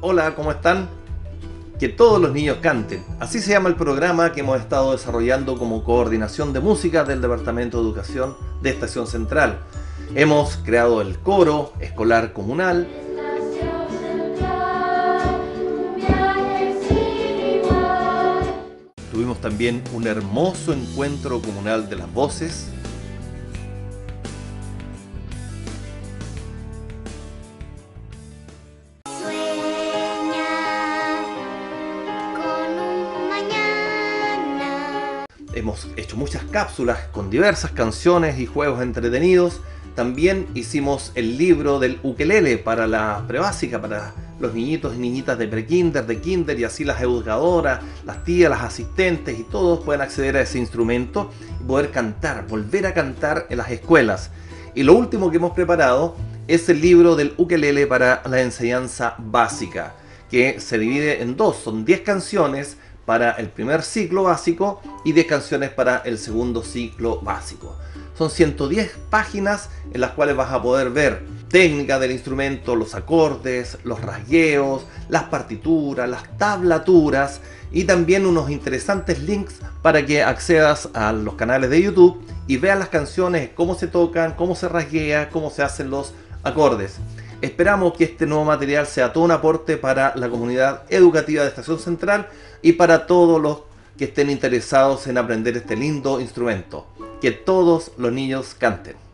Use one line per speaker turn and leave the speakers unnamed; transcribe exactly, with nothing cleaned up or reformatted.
Hola, ¿cómo están? Que todos los niños canten. Así se llama el programa que hemos estado desarrollando como coordinación de música del Departamento de Educación de Estación Central. Hemos creado el coro escolar comunal. Tuvimos también un hermoso encuentro comunal de las voces. Hemos hecho muchas cápsulas con diversas canciones y juegos entretenidos. También hicimos el libro del ukelele para la prebásica, para los niñitos y niñitas de prekinder, de kinder, y así las educadoras, las tías, las asistentes y todos pueden acceder a ese instrumento y poder cantar, volver a cantar en las escuelas. Y lo último que hemos preparado es el libro del ukelele para la enseñanza básica, que se divide en dos, son diez canciones para el primer ciclo básico y diez canciones para el segundo ciclo básico. Son ciento diez páginas en las cuales vas a poder ver técnica del instrumento, los acordes, los rasgueos, las partituras, las tablaturas y también unos interesantes links para que accedas a los canales de YouTube y veas las canciones, cómo se tocan, cómo se rasguea, cómo se hacen los acordes. Esperamos que este nuevo material sea todo un aporte para la comunidad educativa de Estación Central y para todos los que estén interesados en aprender este lindo instrumento. Que todos los niños canten.